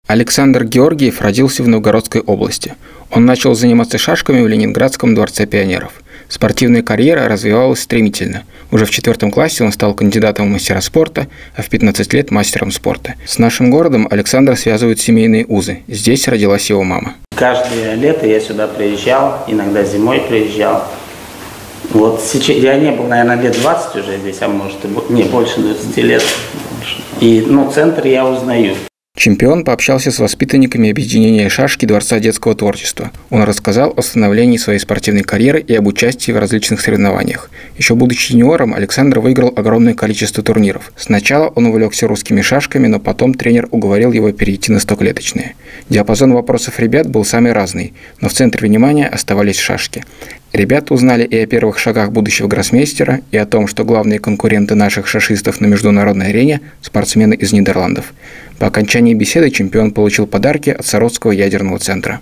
Александр Георгиев родился в Новгородской области. Он начал заниматься шашками в Ленинградском дворце пионеров. Спортивная карьера развивалась стремительно. Уже в 4 классе он стал кандидатом в мастера спорта, а в 15 лет мастером спорта. С нашим городом Александра связывают семейные узы. Здесь родилась его мама. Каждое лето я сюда приезжал, иногда зимой приезжал. Вот сейчас я не был, наверное, лет 20 уже здесь, а может и не больше 20 лет. И центр я узнаю. Чемпион пообщался с воспитанниками объединения шашки Дворца детского творчества. Он рассказал о становлении своей спортивной карьеры и об участии в различных соревнованиях. Еще будучи юниором, Александр выиграл огромное количество турниров. Сначала он увлекся русскими шашками, но потом тренер уговорил его перейти на стоклеточные. Диапазон вопросов ребят был самый разный, но в центре внимания оставались шашки. Ребята узнали и о первых шагах будущего гроссмейстера, и о том, что главные конкуренты наших шашистов на международной арене – спортсмены из Нидерландов. По окончании беседы чемпион получил подарки от Саровского ядерного центра.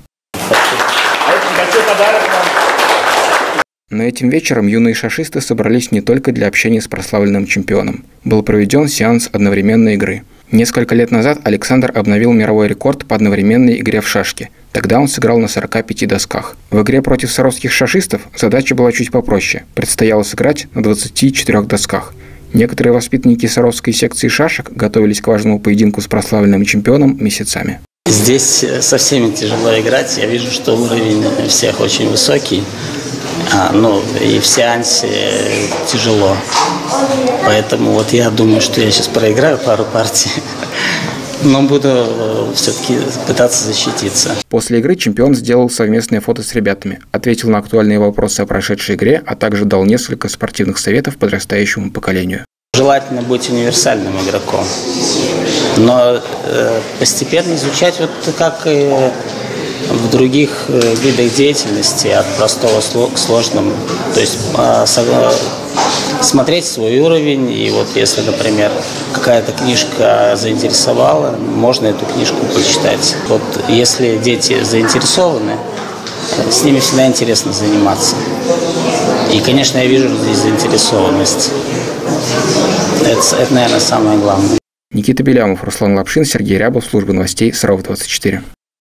Но этим вечером юные шашисты собрались не только для общения с прославленным чемпионом. Был проведен сеанс одновременной игры. Несколько лет назад Александр обновил мировой рекорд по одновременной игре в шашки. Тогда он сыграл на 45 досках. В игре против саровских шашистов задача была чуть попроще. Предстояло сыграть на 24 досках. Некоторые воспитанники Саровской секции шашек готовились к важному поединку с прославленным чемпионом месяцами. Здесь со всеми тяжело играть. Я вижу, что уровень всех очень высокий. И в сеансе тяжело. Поэтому я думаю, что я сейчас проиграю пару партий. Но буду все-таки пытаться защититься. После игры чемпион сделал совместное фото с ребятами, ответил на актуальные вопросы о прошедшей игре, а также дал несколько спортивных советов подрастающему поколению. Желательно быть универсальным игроком, но постепенно изучать, как и в других видах деятельности, от простого к сложному. То есть смотреть свой уровень, и если, например, какая-то книжка заинтересовала, можно эту книжку почитать. Если дети заинтересованы, с ними всегда интересно заниматься. И, конечно, я вижу здесь заинтересованность. Это, наверное, самое главное. Никита Белямов, Руслан Лапшин, Сергей Рябов, служба новостей Саров 24.